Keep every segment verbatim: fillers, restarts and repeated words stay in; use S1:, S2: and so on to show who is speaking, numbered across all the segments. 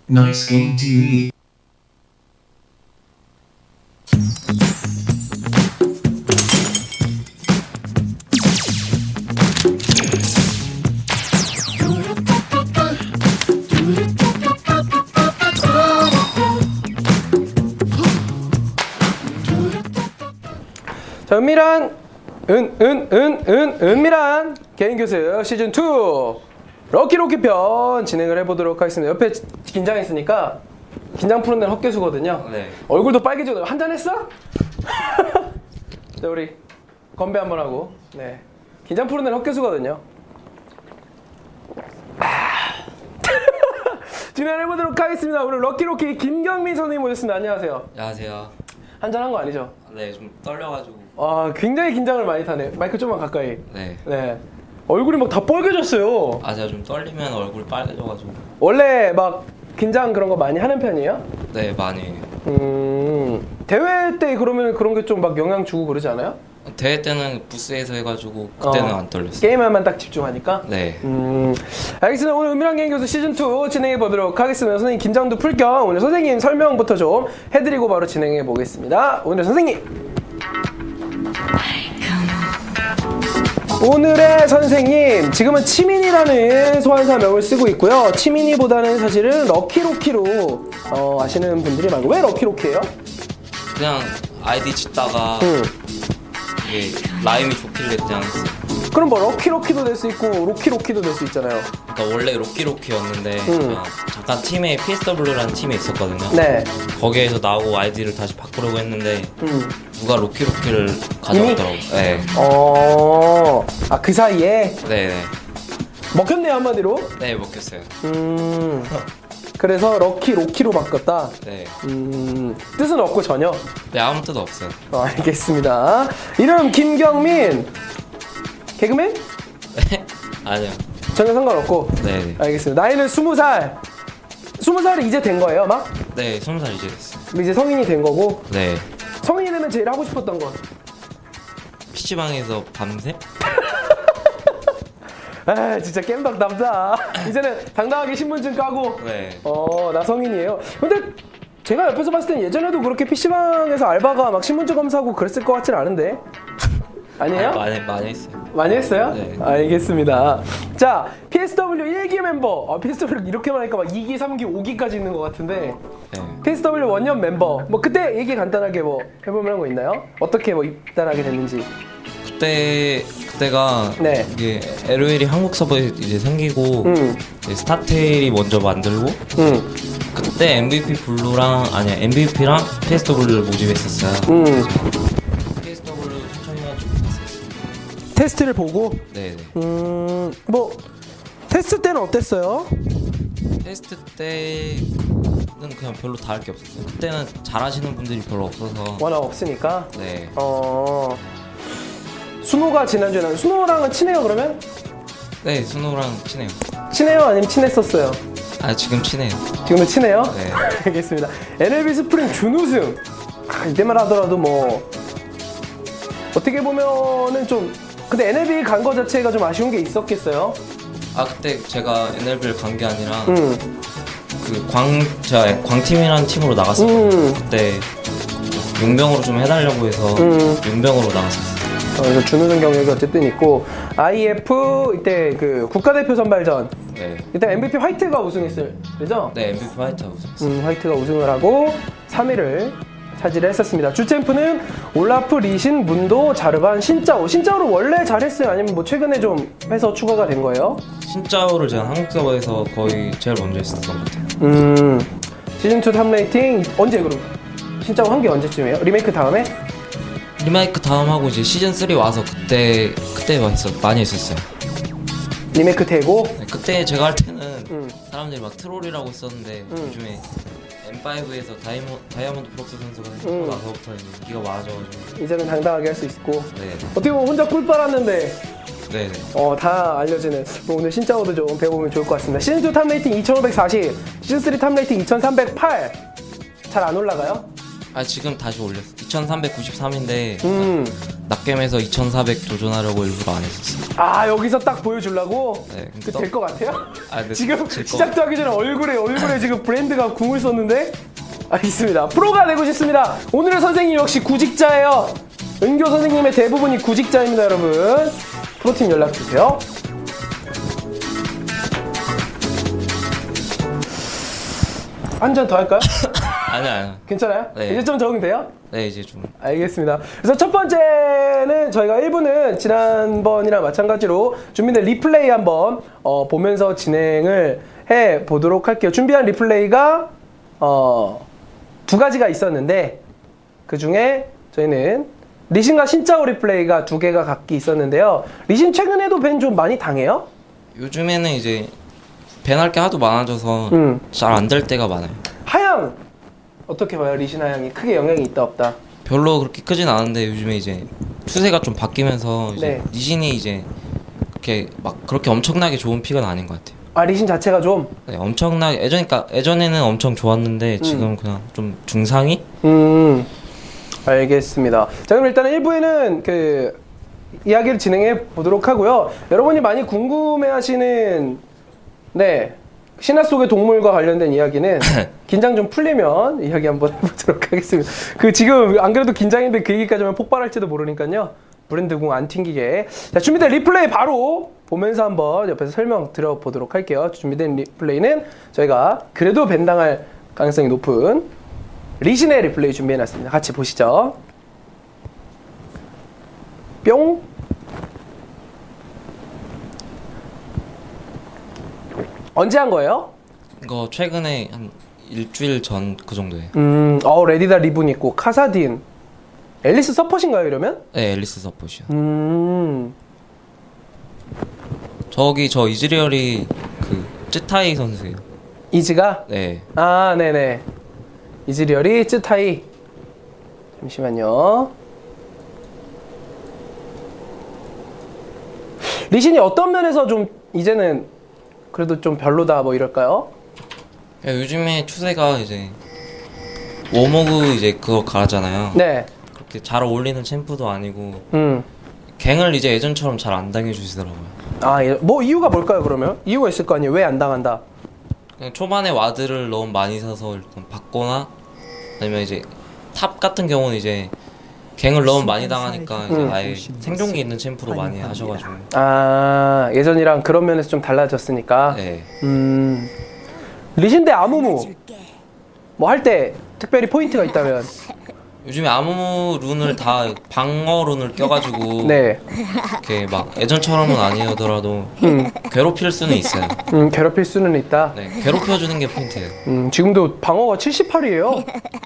S1: Nice Game 티비.
S2: 자, 은밀한 은, 은, 은, 은, 은밀한 개인교습 시즌 투 럭키로키 편 진행을 해보도록 하겠습니다. 옆에 긴장했으니까 긴장 푸는 데는 헛개수거든요.
S3: 네.
S2: 얼굴도 빨개져. 한잔 했어? 자, 우리 건배 한번 하고. 네. 긴장 푸는 데는 헛개수거든요. 진행해보도록 하겠습니다. 오늘 럭키로키 김경민 선생님 모셨습니다. 안녕하세요.
S3: 안녕하세요.
S2: 한잔 한 거 아니죠?
S3: 네, 좀 떨려가지고.
S2: 아, 굉장히 긴장을 많이 타네. 마이크 좀만 가까이.
S3: 네.
S2: 네. 얼굴이 막 다 빨개졌어요.
S3: 아, 제가 좀 떨리면 얼굴 빨개져가지고.
S2: 원래 막 긴장 그런 거 많이 하는 편이에요?
S3: 네, 많이 해요.
S2: 음, 대회 때 그러면 그런 게 좀 막 영향 주고 그러지 않아요?
S3: 대회 때는 부스에서 해가지고 그때는
S2: 어,
S3: 안 떨렸어요.
S2: 게임에만 딱 집중하니까?
S3: 네.
S2: 음, 알겠습니다. 오늘 은밀한 개인 교수 시즌 투 진행해 보도록 하겠습니다. 선생님 긴장도 풀 겸 오늘 선생님 설명부터 좀 해드리고 바로 진행해 보겠습니다. 오늘 선생님! 오늘의 선생님, 지금은 치민이라는 소환사명을 쓰고 있고요. 치민이보다는 사실은 럭키로키로 어, 아시는 분들이 많고. 왜 럭키로키예요?
S3: 그냥 아이디 짓다가
S2: 음.
S3: 이게 라임이 좋길래 그냥 했어요.
S2: 그럼 뭐 럭키로키도 될 수 있고 로키로키도 될 수 있잖아요.
S3: 그러니까 원래 로키로키였는데
S2: 음.
S3: 그냥 잠깐 팀에 피에스더블유라는 팀이 있었거든요.
S2: 네.
S3: 거기에서 나오고 아이디를 다시 바꾸려고 했는데
S2: 음.
S3: 누가 로키로키를 가져왔더라고요. 네.
S2: 어, 아, 그 사이에
S3: 네네.
S2: 먹혔네요, 한마디로.
S3: 네, 먹혔어요.
S2: 음. 그래서 럭키 로키로 바꿨다.
S3: 네.
S2: 음, 뜻은 없고 전혀.
S3: 네, 아무 뜻 없어요.
S2: 어, 알겠습니다. 이름 김경민. 개그맨?
S3: 네? 아니요.
S2: 전혀 상관없고.
S3: 네네.
S2: 알겠습니다. 나이는 스무 살. 스무 살이 이제 된 거예요, 막?
S3: 네, 스무 살 이제 됐어요.
S2: 이제 성인이 된 거고.
S3: 네.
S2: 성인이 되면 제일 하고 싶었던 건?
S3: 피시방에서 밤새?
S2: 아, 진짜 겜박 남자. 이제는 당당하게 신분증 까고.
S3: 네.
S2: 어, 나 성인이에요. 근데 제가 옆에서 봤을 땐 예전에도 그렇게 피시방에서 알바가 막 신분증 검사하고 그랬을 것 같진 않은데. 아니에요?
S3: 아, 많이, 많이 했어요.
S2: 많이 했어요?
S3: 네.
S2: 알겠습니다. 자, 피에스더블유 일 기 멤버. 아, 피에스더블유 이렇게만 하니까 막 이 기, 삼 기, 오 기까지 있는 것 같은데.
S3: 네.
S2: 피에스더블유 원년 멤버. 뭐 그때 얘기 간단하게 뭐 해볼 만한 거 있나요? 어떻게 뭐 입단하게 됐는지.
S3: 그때, 그때가
S2: 네.
S3: 이게 엘오엘이 한국 서버에 이제 생기고
S2: 음.
S3: 이제 스타테일이 먼저 만들고
S2: 음.
S3: 그때 엠브이피 블루랑 아니야 엠브이피랑 피에스더블유를 모집했었어요.
S2: 음.
S3: 피에스더블유 추천해가지고 갔었어요.
S2: 테스트를 보고.
S3: 네네.
S2: 음. 뭐 테스트 때는 어땠어요?
S3: 테스트 때는 그냥 별로 다를 게 없었어요. 그때는 잘하시는 분들이 별로 없어서.
S2: 워낙 없으니까.
S3: 네.
S2: 어. 순호가 지난주에 나 순호랑은 친해요, 그러면?
S3: 네, 순호랑 친해요.
S2: 친해요? 아니면 친했었어요?
S3: 아, 지금 친해요.
S2: 지금도 친해요?
S3: 네.
S2: 알겠습니다. 엔엘비 스프링 준우승. 아, 이때만 하더라도 뭐 어떻게 보면은 좀 근데 엔엘비 간 거 자체가 좀 아쉬운 게 있었겠어요?
S3: 아, 그때 제가 엔엘비를 간 게 아니라
S2: 음.
S3: 그 광, 제가 광팀이라는 팀으로 나갔었거든요.
S2: 음.
S3: 그때 용병으로 좀 해달라고 해서
S2: 음.
S3: 용병으로 나갔었어요.
S2: 어, 그래서 준우승 경력이 어쨌든 있고 아이에프 이때 그 국가대표 선발전
S3: 네.
S2: 이때 엠브이피 화이트가 우승했을 그죠?
S3: 네, 엠브이피 화이트가 우승했어요.
S2: 음, 화이트가 우승을 하고 삼 위를 차지를 했었습니다. 주챔프는 올라프, 리신, 문도, 자르반, 신짜오. 신짜오를 원래 잘했어요? 아니면 뭐 최근에 좀 해서 추가가 된 거예요?
S3: 신짜오를 제가 한국 서버에서 거의 제일 먼저 했었던 것 같아요.
S2: 음, 시즌 투 탑 레이팅 언제 그럼? 신짜오 한 게 언제쯤이에요? 리메이크 다음에?
S3: 리마이크 다음 하고 이제 시즌 쓰리 와서 그때 그때 했어 많이 했었어요.
S2: 리메이크 되고?
S3: 네, 그때 제가 할 때는
S2: 음.
S3: 사람들이 막 트롤이라고 했었는데
S2: 음.
S3: 요즘에 엠파이브에서 다이모, 다이아몬드 프록스 선수가
S2: 음.
S3: 하고 나서부터 이제 인기가 많아져가지고.
S2: 이제는 당당하게 할 수 있고.
S3: 네.
S2: 어떻게 보면 혼자 꿀 빨았는데
S3: 네네.
S2: 어, 다 알려지는. 오늘 신짜오도 좀 배워보면 좋을 것 같습니다. 시즌 투 탑 레이팅 이천오백사십, 시즌 쓰리 탑 레이팅 이천삼백팔. 잘 안 올라가요?
S3: 아 지금 다시 올렸어. 이천삼백구십삼인데
S2: 음.
S3: 낙겜에서 이천사백 도전하려고 일부러 안 했었어.
S2: 아 여기서 딱 보여주려고?
S3: 네,
S2: 그
S3: 또-
S2: 될 것 같아요?
S3: 아, 네,
S2: 지금
S3: 질 것
S2: 시작도 하기 전에 얼굴에 얼굴에 지금 브랜드가 궁을 썼는데 알겠습니다. 프로가 되고 싶습니다. 오늘의 선생님 역시 구직자예요. 은교 선생님의 대부분이 구직자입니다, 여러분. 프로팀 연락 주세요. 한 잔 더 할까요?
S3: 아니야 아니야.
S2: 괜찮아요?
S3: 네.
S2: 이제 좀 적응돼요?
S3: 네 이제 좀
S2: 알겠습니다. 그래서 첫 번째는 저희가 일 부는 지난번이랑 마찬가지로 준비된 리플레이 한번 어, 보면서 진행을 해 보도록 할게요. 준비한 리플레이가 어, 두 가지가 있었는데 그 중에 저희는 리신과 신짜오 리플레이가 두 개가 각기 있었는데요. 리신 최근에도 밴 좀 많이 당해요?
S3: 요즘에는 이제 밴할 게 하도 많아져서
S2: 음.
S3: 잘 안 될 때가 많아요.
S2: 하양 어떻게 봐요? 리신 하양이 크게 영향이 있다 없다?
S3: 별로 그렇게 크진 않은데 요즘에 이제 추세가 좀 바뀌면서 이제
S2: 네.
S3: 리신이 이제 그렇게 막 그렇게 엄청나게 좋은 픽은 아닌 것 같아요.
S2: 아 리신 자체가 좀
S3: 네, 엄청나게 예전니까 예전에는 엄청 좋았는데 지금 그냥 좀 중상위?
S2: 음, 알겠습니다. 자, 그럼 일단은 일 부에는 그 이야기를 진행해 보도록 하고요. 여러분이 많이 궁금해 하시는, 네, 신화 속의 동물과 관련된 이야기는 긴장 좀 풀리면 이야기 한번 해보도록 하겠습니다. 그 지금 안 그래도 긴장인데 그 얘기까지 하면 폭발할지도 모르니까요. 브랜드궁 안 튕기게. 자, 준비된 리플레이 바로 보면서 한번 옆에서 설명 드려보도록 할게요. 준비된 리플레이는 저희가 그래도 밴당할 가능성이 높은 리신의 리플레이 준비해놨습니다. 같이 보시죠. 뿅. 언제 한 거예요?
S3: 이거 최근에 한 일주일 전 그 정도예요.
S2: 음, 어, 레디다 리븐 있고, 카사딘. 앨리스 서폿인가요, 이러면?
S3: 네, 앨리스 서폿이요.
S2: 음,
S3: 저기 저 이즈리얼이 그 쯔타이 선수예요.
S2: 이즈가?
S3: 네.
S2: 아, 네네. 이즈리얼이 쯔타이. 잠시만요. 리신이 어떤 면에서 좀, 이제는 그래도 좀 별로다, 뭐 이럴까요?
S3: 야, 요즘에 추세가 이제 워머그 이제 그거 가잖아요.
S2: 네.
S3: 그렇게 잘 어울리는 챔프도 아니고
S2: 음.
S3: 갱을 이제 예전처럼 잘 안 당해주시더라고요.
S2: 아, 예. 뭐 이유가 뭘까요, 그러면? 이유가 있을 거 아니에요? 왜 안 당한다?
S3: 그냥 초반에 와드를 너무 많이 사서 일단 받거나 아니면 이제 탑 같은 경우는 이제 갱을 너무 많이 당하니까 이제
S2: 음.
S3: 아예 생존기 있는 챔프로 많이 하셔가지고.
S2: 아, 예전이랑 그런 면에서 좀 달라졌으니까.
S3: 네.
S2: 음. 리신 대 아무무. 뭐 할 때 특별히 포인트가 있다면.
S3: 요즘에 아무무 룬을 다 방어 룬을 껴가지고
S2: 네.
S3: 이렇게 막 예전처럼은 아니더라도
S2: 음.
S3: 괴롭힐 수는 있어요.
S2: 음, 괴롭힐 수는 있다.
S3: 네, 괴롭혀주는 게 포인트예요.
S2: 음, 지금도 방어가 칠십팔이에요.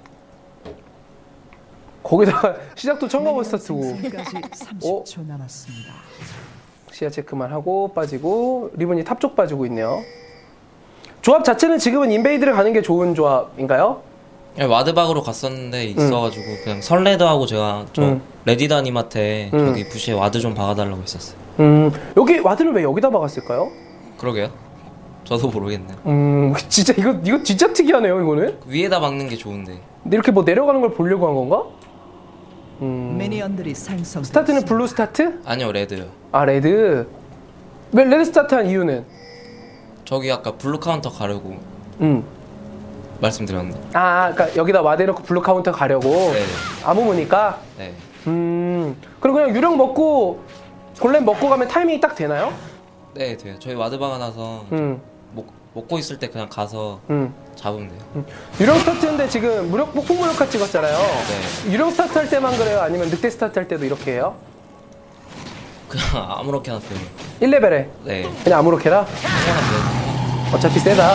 S2: 거기다가 시작도 청가버 스타트고.
S1: 까지
S2: 어?
S1: 삼십 초 남았습니다.
S2: 시야 체크만 하고 빠지고 리본이 탑 쪽 빠지고 있네요. 조합 자체는 지금은 인베이드를 가는 게 좋은 조합인가요?
S3: 네, 와드박으로 갔었는데 있어가지고 그냥 설레드하고 제가 저
S2: 음.
S3: 레디다님한테
S2: 음.
S3: 저기 부시에 와드 좀 박아달라고 했었어요.
S2: 음, 여기 와드는 왜 여기다 박았을까요?
S3: 그러게요. 저도 모르겠네요.
S2: 음, 진짜 이거 이거 진짜 특이하네요, 이거는.
S3: 위에다 박는 게 좋은데.
S2: 근데 이렇게 뭐 내려가는 걸 보려고 한 건가? 음.
S1: 미니언들이 생성.
S2: 스타트는 블루 스타트?
S3: 아니요, 레드요.
S2: 아, 레드. 왜 레드 스타트 한 이유는?
S3: 저기 아까 블루 카운터 가려고
S2: 음.
S3: 말씀드렸는데.
S2: 아, 그러니까 여기다 와드 놓고 블루 카운터 가려고.
S3: 네.
S2: 아무무니까.
S3: 네.
S2: 음. 그럼 그냥 유령 먹고 골렘 먹고 가면 타이밍이 딱 되나요?
S3: 네, 돼요. 저희 와드 박아놔서
S2: 음.
S3: 먹, 먹고 있을 때 그냥 가서
S2: 음.
S3: 잡으면 돼요.
S2: 음. 유령 스타트인데 지금 무력 폭풍 무력화 찍었잖아요.
S3: 네.
S2: 유령 스타트 할 때만 그래요? 아니면 늑대 스타트 할 때도 이렇게 해요?
S3: 그냥 아무렇게나 돼요.
S2: 일 레벨에
S3: 네.
S2: 그냥 아무렇게 해라?
S3: 그냥 돼요.
S2: 어차피 세다.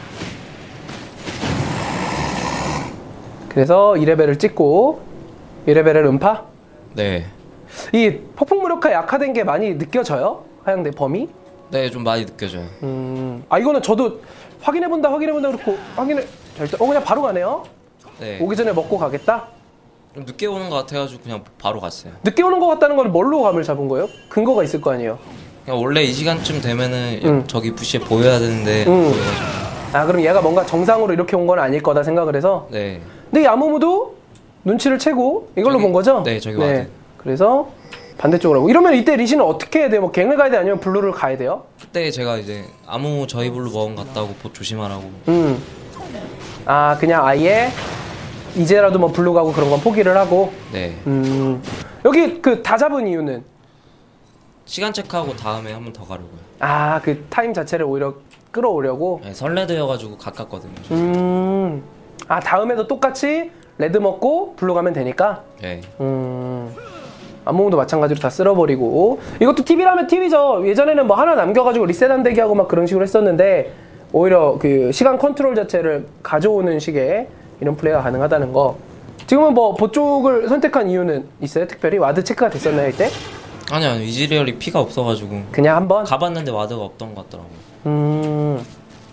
S2: 그래서 이 레벨을 찍고 이 레벨을 음파?
S3: 네.
S2: 이 폭풍 무력화 약화된 게 많이 느껴져요? 하양대 범위?
S3: 네, 좀 많이 느껴져요.
S2: 음. 아 이거는 저도 확인해본다 확인해본다 그렇고 확인을 자, 일단 어 그냥 바로 가네요?
S3: 네.
S2: 오기 전에 먹고 가겠다?
S3: 좀 늦게 오는 것 같아가지고 그냥 바로 갔어요.
S2: 늦게 오는 것 같다는 건 뭘로 감을 잡은 거예요? 근거가 있을 거 아니에요?
S3: 그냥 원래 이 시간쯤 되면은
S2: 음.
S3: 저기 부시에 보여야 되는데
S2: 음.
S3: 보여가지고.
S2: 아 그럼 얘가 뭔가 정상으로 이렇게 온 건 아닐 거다 생각을 해서
S3: 네.
S2: 근데 이 아무무도 눈치를 채고 이걸로
S3: 저기,
S2: 본 거죠?
S3: 네, 저기 와드.
S2: 그래서 반대쪽으로 하고. 이러면 이때 리신은 어떻게 해야 돼요? 뭐 갱을 가야 돼요? 아니면 블루를 가야 돼요?
S3: 그때 제가 이제 아무 저희 블루 먹은 같다고 보 조심하라고.
S2: 음. 아, 그냥 아예 이제라도 뭐 블루 가고 그런 건 포기를 하고.
S3: 네.
S2: 음. 여기 그 다 잡은 이유는?
S3: 시간 체크하고 다음에 한 번 더 가려고요.
S2: 아, 그 타임 자체를 오히려 끌어오려고?
S3: 네, 설레드여가지고 가깝거든요.
S2: 음. 아, 다음에도 똑같이 레드 먹고 블루 가면 되니까?
S3: 네.
S2: 음. 암모도 마찬가지로 다 쓸어버리고. 이것도 팁이라면 팁이죠. 예전에는 뭐 하나 남겨가지고 리셋 안 되게 하고 막 그런 식으로 했었는데, 오히려 그 시간 컨트롤 자체를 가져오는 식의 이런 플레이가 가능하다는 거. 지금은 뭐 보쪽을 선택한 이유는 있어요? 특별히? 와드 체크가 됐었나요, 이때?
S3: 아니요, 아니요. 이즈리얼이 피가 없어가지고
S2: 그냥 한번?
S3: 가봤는데 와드가 없던 것 같더라고요.
S2: 음.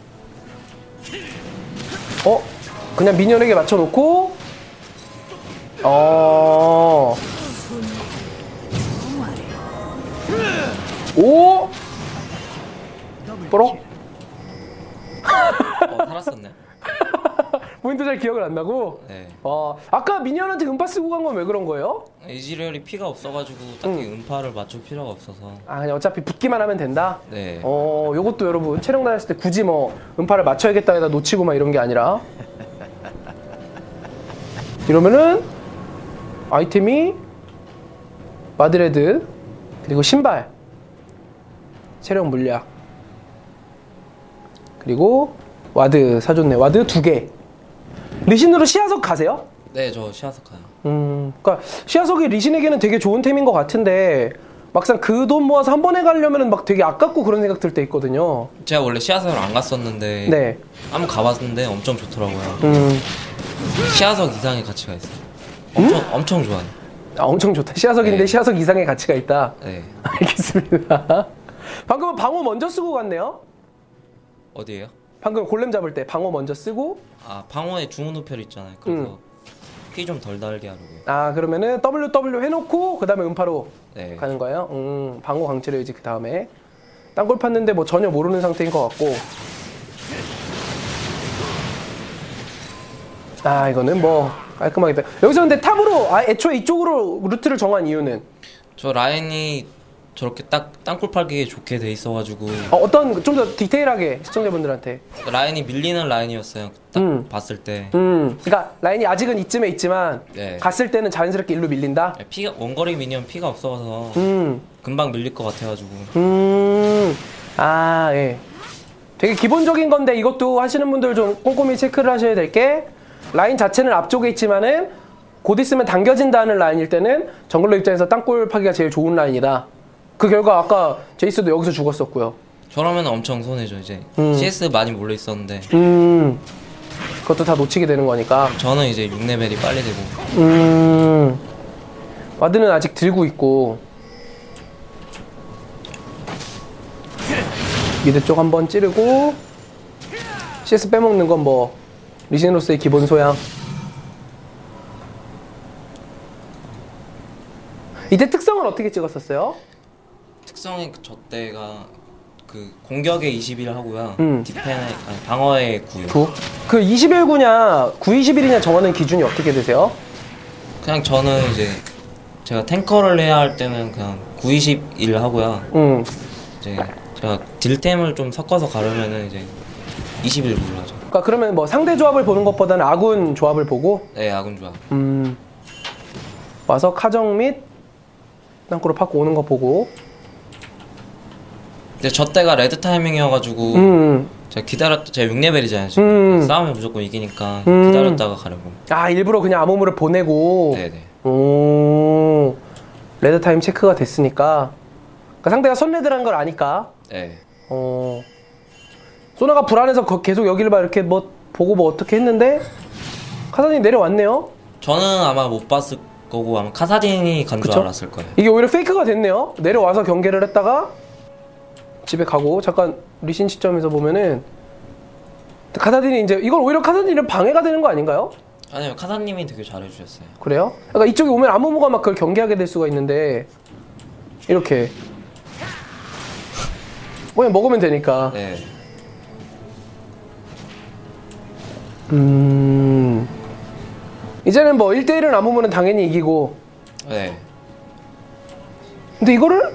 S2: 어? 그냥 미니언에게 맞춰놓고, 어. 오! 뽀록?
S3: 어, 살았었네.
S2: 포인트 잘 기억을 안 나고?
S3: 네.
S2: 어, 아까 미니언한테 음파 쓰고 간 건 왜 그런 거예요?
S3: 이즈리얼이 피가 없어가지고 딱히 음. 파를 맞출 필요가 없어서.
S2: 아, 그냥 어차피 붙기만 하면 된다?
S3: 네.
S2: 어, 요것도 여러분, 체력 다녔을 때 굳이 뭐, 음파를 맞춰야겠다 해다 놓치고 막 이런 게 아니라. 이러면은, 아이템이, 마드레드, 그리고 신발, 체력 물약, 그리고 와드 사줬네. 와드 두 개. 리신으로 시야석 가세요?
S3: 네, 저 시야석 가요.
S2: 음, 그러니까 시야석이 리신에게는 되게 좋은 템인 것 같은데 막상 그 돈 모아서 한 번에 가려면 막 되게 아깝고 그런 생각 들 때 있거든요.
S3: 제가 원래 시야석을 안 갔었는데
S2: 네.
S3: 한번 가봤는데 엄청 좋더라고요.
S2: 음,
S3: 시야석 이상의 가치가 있어요. 엄청
S2: 음?
S3: 엄청 좋아요.
S2: 아, 엄청 좋다. 시야석인데
S3: 네.
S2: 시야석 이상의 가치가 있다.
S3: 네.
S2: 알겠습니다. 방금은 방어 먼저 쓰고 갔네요.
S3: 어디에요?
S2: 방금 골렘 잡을 때 방어 먼저 쓰고.
S3: 아, 방어에 중원 우펠 있잖아요. 그래서
S2: 음.
S3: 피 좀 덜 달게 하려고요.
S2: 아, 그러면은 더블유 더블유 해놓고 그 다음에 음파로
S3: 네.
S2: 가는 거예요. 음, 방어 강치를 이제 그 다음에 땅굴 팠는데 뭐 전혀 모르는 상태인 것 같고. 아, 이거는 뭐 깔끔하게 빼. 여기서 근데 탑으로 아, 애초에 이쪽으로 루트를 정한 이유는
S3: 저 라인이 저렇게 딱 땅굴 팔기에 좋게 돼 있어가지고
S2: 어, 어떤 좀 더 디테일하게 시청자분들한테.
S3: 라인이 밀리는 라인이었어요. 딱
S2: 음.
S3: 봤을 때.
S2: 음, 그러니까 라인이 아직은 이쯤에 있지만
S3: 네.
S2: 갔을 때는 자연스럽게 일로 밀린다.
S3: 피가 원거리 미니언 피가 없어서
S2: 음,
S3: 금방 밀릴 것 같아가지고.
S2: 음, 아, 예. 되게 기본적인 건데 이것도 하시는 분들 좀 꼼꼼히 체크를 하셔야 될 게 라인 자체는 앞쪽에 있지만은 곧 있으면 당겨진다는 라인일 때는 정글러 입장에서 땅굴 파기가 제일 좋은 라인이다. 그 결과 아까 제이스도 여기서 죽었었고요.
S3: 저러면 엄청 손해죠 이제.
S2: 음.
S3: 씨에스 많이 몰려 있었는데
S2: 음, 그것도 다 놓치게 되는 거니까.
S3: 저는 이제 육 레벨이 빨리 되고.
S2: 음, 와드는 아직 들고 있고. 미드 쪽 한번 찌르고 씨에스 빼먹는 건 뭐 리신으로서의 기본 소양. 이때 특성은 어떻게 찍었었어요?
S3: 특성이 저 때가 그 공격에 이십일 하고요.
S2: 음.
S3: 디펜에 아니, 방어에 구요.
S2: 구? 그 이십일 구냐 구 이십일이냐 정하는 기준이 어떻게 되세요?
S3: 그냥 저는 이제 제가 탱커를 해야 할 때는 그냥 구 이십일 하고요.
S2: 음.
S3: 이제 제가 딜템을 좀 섞어서 가려면은 이제 이십일 불러죠.
S2: 그러니까 그러면 뭐 상대 조합을 보는 것보다는 아군 조합을 보고.
S3: 네, 아군 조합.
S2: 음. 와서 카정 및 땅굴로 팍고 오는 거 보고.
S3: 근데 저 때가 레드 타이밍이어가지고
S2: 음.
S3: 제가 기다렸 제가 육 레벨이잖아요 지금.
S2: 음.
S3: 싸우면 무조건 이기니까
S2: 음.
S3: 기다렸다가 가려고.
S2: 아, 일부러 그냥 아무무를 보내고.
S3: 네네.
S2: 오. 레드 타임 체크가 됐으니까. 그러니까 상대가 선레드라는 걸 아니까.
S3: 네.
S2: 어. 소나가 불안해서 거- 계속 여기를 봐 이렇게 뭐 보고 뭐 어떻게 했는데 카사딘이 내려왔네요.
S3: 저는 아마 못 봤을 거고 아마 카사딘이 간 줄
S2: 그쵸?
S3: 알았을 거예요.
S2: 이게 오히려 페이크가 됐네요. 내려와서 경계를 했다가 집에 가고. 잠깐 리신 시점에서 보면은 카사딘이 이제 이걸 오히려 카사딘이 방해가 되는 거 아닌가요?
S3: 아니요, 카사님이 되게 잘해주셨어요.
S2: 그래요? 그러니까 이쪽에 오면 아무무가 막 그걸 경계하게 될 수가 있는데 이렇게 그냥 먹으면 되니까.
S3: 네.
S2: 음. 이제는 뭐 일 대 일을 남으면 당연히 이기고.
S3: 네.
S2: 근데 이거를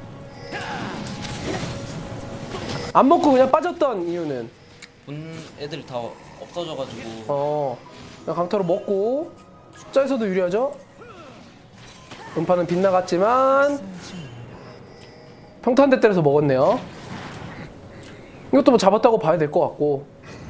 S2: 안 먹고 그냥 빠졌던 이유는
S3: 본 애들이 다 없어져가지고.
S2: 어 그냥 강타로 먹고 숫자에서도 유리하죠. 음파는 빗나갔지만 평타 한 대 때려서 먹었네요. 이것도 뭐 잡았다고 봐야 될 것 같고.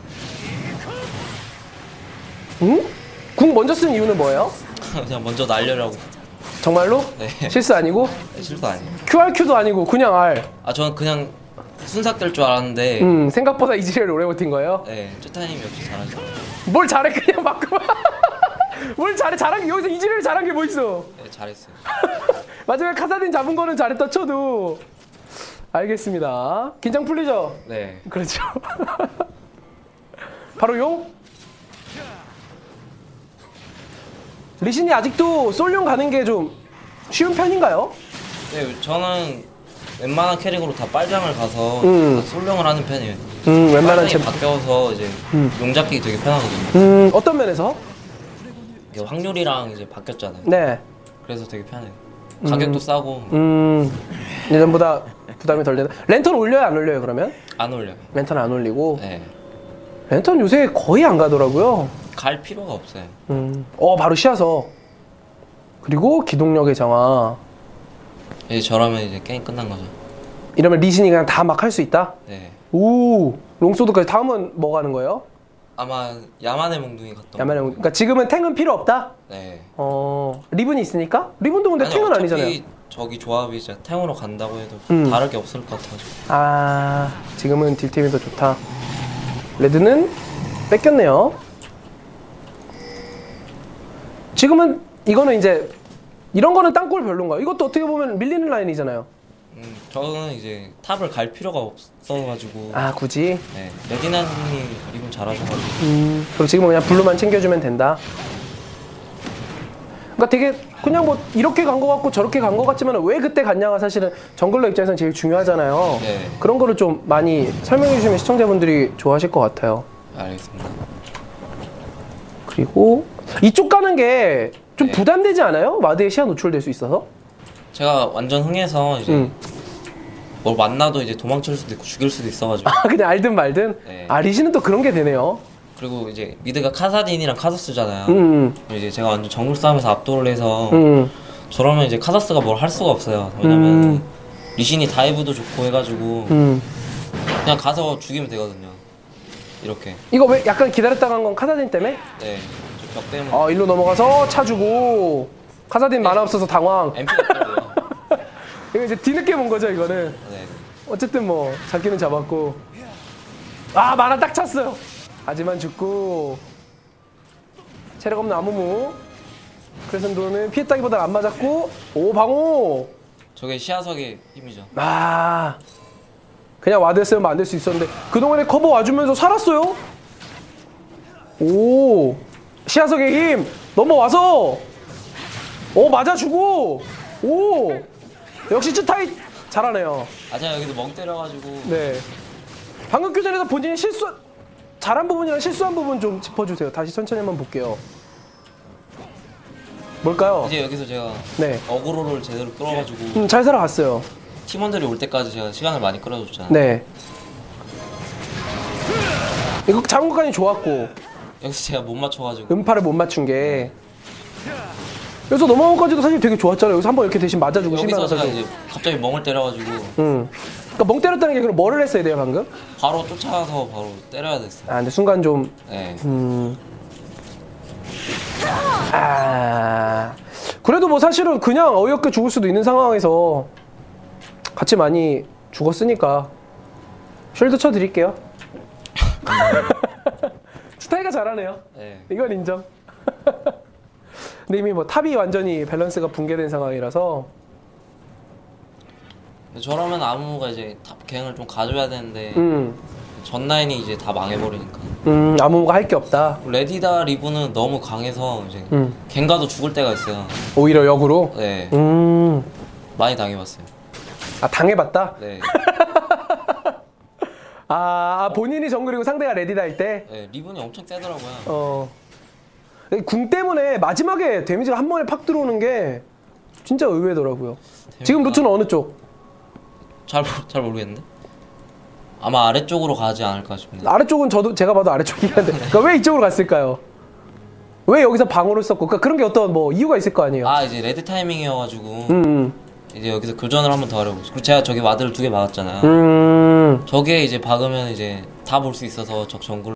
S2: 응? 궁 먼저 쓴 이유는 뭐예요?
S3: 그냥 먼저 날려라고.
S2: 정말로?
S3: 네.
S2: 실수 아니고?
S3: 네, 실수 아니에요.
S2: 큐알큐도 아니고 그냥 R.
S3: 아 저는 그냥 순삭될 줄 알았는데.
S2: 음 생각보다 이지리를 오래 버틴 거예요?
S3: 네. 쭈타님이 역시 잘하죠.
S2: 뭘 잘해 그냥 막그만. 뭘 잘해 잘한 게 여기서 이지리를 잘한 게 뭐 있어?
S3: 네, 잘했어요.
S2: 마지막에 카사딘 잡은 거는 잘했다 쳐도. 알겠습니다. 긴장 풀리죠?
S3: 네.
S2: 그렇죠. 바로 용? 리신이 아직도 솔룡 가는 게 좀 쉬운 편인가요?
S3: 네, 저는 웬만한 캐릭으로 다 빨장을 가서
S2: 음.
S3: 다 솔령을 하는 편이에요.
S2: 음, 웬만한
S3: 빨장이
S2: 챔.
S3: 바뀌어서 이제
S2: 음.
S3: 용 잡기 되게 편하거든요.
S2: 음, 어떤 면에서?
S3: 이게 확률이랑 이제 바뀌었잖아요.
S2: 네.
S3: 그래서 되게 편해요. 가격도 싸고
S2: 음, 예전보다 부담이 덜 되나? 랜턴 올려요, 안 올려요, 그러면?
S3: 안 올려요.
S2: 랜턴 안 올리고.
S3: 네.
S2: 랜턴 요새 거의 안 가더라고요.
S3: 갈 필요가 없어요.
S2: 음, 어, 바로 시야서. 그리고 기동력의 장화.
S3: 이제 저라면 이제 게임 끝난 거죠.
S2: 이러면 리신이 그냥 다 막 할 수 있다?
S3: 네.
S2: 오, 롱소드까지. 다음은 뭐 가는 거예요?
S3: 아마 야만의 몽둥이 갔던.
S2: 야만의, 그러니까 지금은 탱은 필요 없다?
S3: 네.
S2: 어, 리븐이 있으니까? 리븐도 근데
S3: 아니,
S2: 탱은
S3: 어차피
S2: 아니잖아요.
S3: 저기 조합이 이제 탱으로 간다고 해도
S2: 음.
S3: 다를 게 없을 것 같아가지고.
S2: 아, 지금은 딜템이 더 좋다. 레드는 뺏겼네요. 지금은 이거는 이제 이런 거는 땅굴 별론가요? 이것도 어떻게 보면 밀리는 라인이잖아요.
S3: 음, 저는 이제 탑을 갈 필요가 없어가지고.
S2: 아, 굳이?
S3: 네. 레디나님이 리본 잘하셔가지고.
S2: 음, 그럼 지금은 그냥 블루만 챙겨주면 된다. 그러니까 되게 그냥 뭐 이렇게 간 거 같고 저렇게 간 거 같지만 왜 그때 갔냐가 사실은 정글러 입장에서는 제일 중요하잖아요.
S3: 네.
S2: 그런 거를 좀 많이 설명해 주시면 시청자분들이 좋아하실 것 같아요.
S3: 알겠습니다.
S2: 그리고 이쪽 가는 게 좀
S3: 네.
S2: 부담되지 않아요? 와드에 시야 노출될 수 있어서?
S3: 제가 완전 흥해서 이제
S2: 음.
S3: 뭘 만나도 이제 도망칠 수도 있고 죽일 수도 있어가지고.
S2: 아, 그냥 알든 말든?
S3: 네.
S2: 아, 리신은 또 그런 게 되네요.
S3: 그리고 이제 미드가 카사딘이랑 카서스잖아요.
S2: 음,
S3: 그리고 이제 제가 완전 정글 싸움에서 압도를 해서
S2: 음,
S3: 저러면 이제 카서스가 뭘 할 수가 없어요. 왜냐면
S2: 음.
S3: 리신이 다이브도 좋고 해가지고
S2: 음.
S3: 그냥 가서 죽이면 되거든요. 이렇게.
S2: 이거 왜 약간 기다렸다가 한 건 카사딘 때문에?
S3: 네. 저 벽 때문에.
S2: 어, 일로 넘어가서 차주고 카사딘 만화 없어서 당황.
S3: 엠피가 없더라고요.
S2: 이거 이제 뒤늦게 본 거죠, 이거는.
S3: 네.
S2: 어쨌든 뭐 잡기는 잡았고. 아, 만화 딱 찼어요. 하지만 죽고. 체력 없는 아무무. 크레센도는 피했다기보다 안 맞았고. 오, 방호.
S3: 저게 시야석의 힘이죠.
S2: 아, 그냥 와드했으면 안 될 수 있었는데 그동안에 커버 와주면서 살았어요. 오, 시야석의 힘 넘어와서 오, 맞아주고. 오, 역시 쯔타이 잘하네요.
S3: 아 제가 여기서 멍 때려가지고.
S2: 네, 방금 교전에서 본인이 실수 잘한 부분이랑 실수한 부분 좀 짚어주세요. 다시 천천히 한번 볼게요. 뭘까요?
S3: 이제 여기서 제가
S2: 네,
S3: 어그로를 제대로 끌어가지고
S2: 음, 잘 살아갔어요.
S3: 팀원들이 올 때까지 제가 시간을 많이 끌어줬잖아요.
S2: 네, 이거 잡은 것까지 좋았고
S3: 여기서 제가 못 맞춰가지고.
S2: 음파를 못 맞춘 게. 여기서 넘어온 까지도 사실 되게 좋았잖아요. 여기서 한번 이렇게 대신 맞아주고
S3: 여기서
S2: 신발
S3: 제가
S2: 맞아주고.
S3: 이제 갑자기 멍을 때려가지고
S2: 응. 그러니까 멍 때렸다는 게 그럼 뭐를 했어야 돼요 방금?
S3: 바로 쫓아가서 바로 때려야 됐어요.
S2: 아, 근데 순간 좀.
S3: 네.
S2: 음. 아. 그래도 뭐 사실은 그냥 어이없게 죽을 수도 있는 상황에서 같이 많이 죽었으니까 쉴드 쳐드릴게요. 스타이가 잘하네요.
S3: 네.
S2: 이건 인정. 근데 이미 뭐 탑이 완전히 밸런스가 붕괴된 상황이라서.
S3: 근데 저러면 아무가 이제 탑 갱을 좀 가져야 되는데
S2: 음,
S3: 전 라인이 이제 다 망해버리니까.
S2: 음, 아무가 할 게 없다.
S3: 레디다 리브는 너무 강해서 이제
S2: 음,
S3: 갱가도 죽을 때가 있어요.
S2: 오히려 역으로.
S3: 네.
S2: 음,
S3: 많이 당해봤어요.
S2: 아, 당해봤다.
S3: 네.
S2: 아, 본인이 정글이고 상대가 레디다 할 때.
S3: 네. 리븐이 엄청 세더라고요.
S2: 어. 궁 때문에 마지막에 데미지가 한 번에 팍 들어오는 게 진짜 의외더라고요. 지금 루트는 어느 쪽?
S3: 잘, 모르- 잘 모르겠는데? 아마 아래쪽으로 가지 않을까 싶네요.
S2: 아래쪽은 저도 제가 봐도 아래쪽이긴 한데 그러니까 왜 이쪽으로 갔을까요? 왜 여기서 방어를 썼고 그러니까 그런 게 어떤 뭐 이유가 있을 거 아니에요?
S3: 아, 이제 레드 타이밍이어가지고
S2: 음, 음.
S3: 이제 여기서 교전을 한 번 더 하려고. 그리고 제가 저기 와드를 두 개 막았잖아요.
S2: 음.
S3: 저게 이제 박으면 이제 다 볼 수 있어서 적 정글